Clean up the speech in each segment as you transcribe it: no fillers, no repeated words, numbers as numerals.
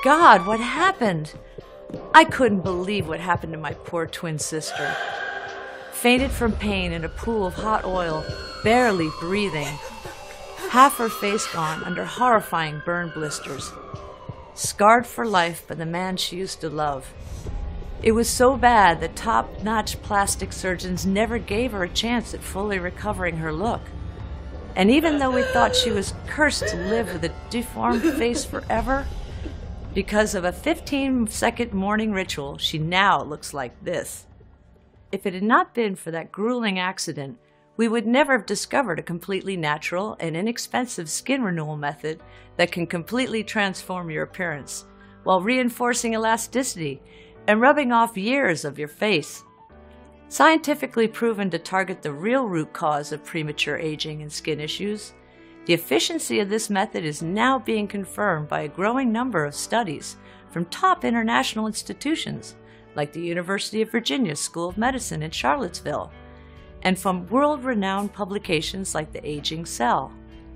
God, what happened? I couldn't believe what happened to my poor twin sister. Fainted from pain in a pool of hot oil, barely breathing. Half her face gone under horrifying burn blisters. Scarred for life by the man she used to love. It was so bad that top-notch plastic surgeons never gave her a chance at fully recovering her look. And even though we thought she was cursed to live with a deformed face forever, because of a 15-second morning ritual, she now looks like this. If it had not been for that grueling accident, we would never have discovered a completely natural and inexpensive skin renewal method that can completely transform your appearance while reinforcing elasticity and rubbing off years of your face. Scientifically proven to target the real root cause of premature aging and skin issues, the efficiency of this method is now being confirmed by a growing number of studies from top international institutions like the University of Virginia School of Medicine in Charlottesville, and from world-renowned publications like The Aging Cell.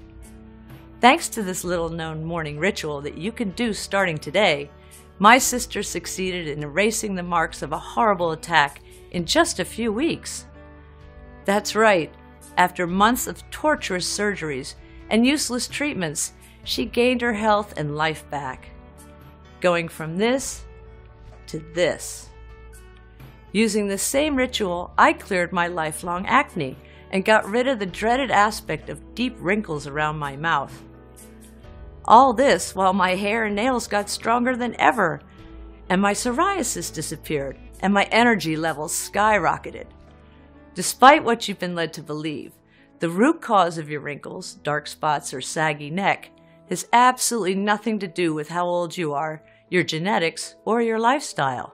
Thanks to this little-known morning ritual that you can do starting today, my sister succeeded in erasing the marks of a horrible attack in just a few weeks. That's right, after months of torturous surgeries and useless treatments, she gained her health and life back. Going from this to this. Using the same ritual, I cleared my lifelong acne and got rid of the dreaded aspect of deep wrinkles around my mouth. All this while my hair and nails got stronger than ever, and my psoriasis disappeared, and my energy levels skyrocketed. Despite what you've been led to believe, the root cause of your wrinkles, dark spots, or saggy neck has absolutely nothing to do with how old you are, your genetics, or your lifestyle.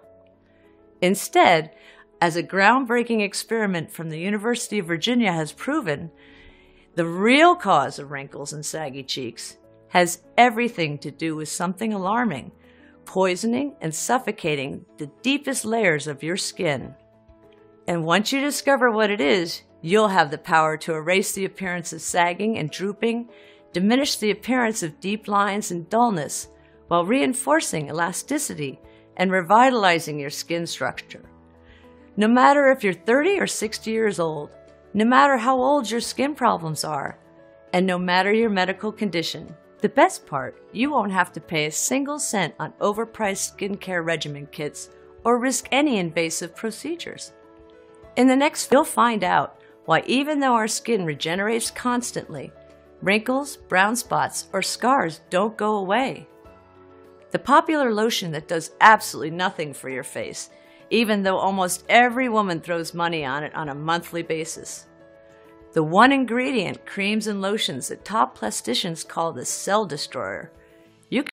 Instead, as a groundbreaking experiment from the University of Virginia has proven, the real cause of wrinkles and saggy cheeks has everything to do with something alarming, poisoning and suffocating the deepest layers of your skin. And once you discover what it is, you'll have the power to erase the appearance of sagging and drooping, diminish the appearance of deep lines and dullness, while reinforcing elasticity and revitalizing your skin structure. No matter if you're 30 or 60 years old, no matter how old your skin problems are, and no matter your medical condition, the best part, you won't have to pay a single cent on overpriced skincare regimen kits or risk any invasive procedures. In the next, you'll find out why even though our skin regenerates constantly, wrinkles, brown spots, or scars don't go away. The popular lotion that does absolutely nothing for your face, even though almost every woman throws money on it on a monthly basis. The one ingredient creams and lotions that top plasticians call the cell destroyer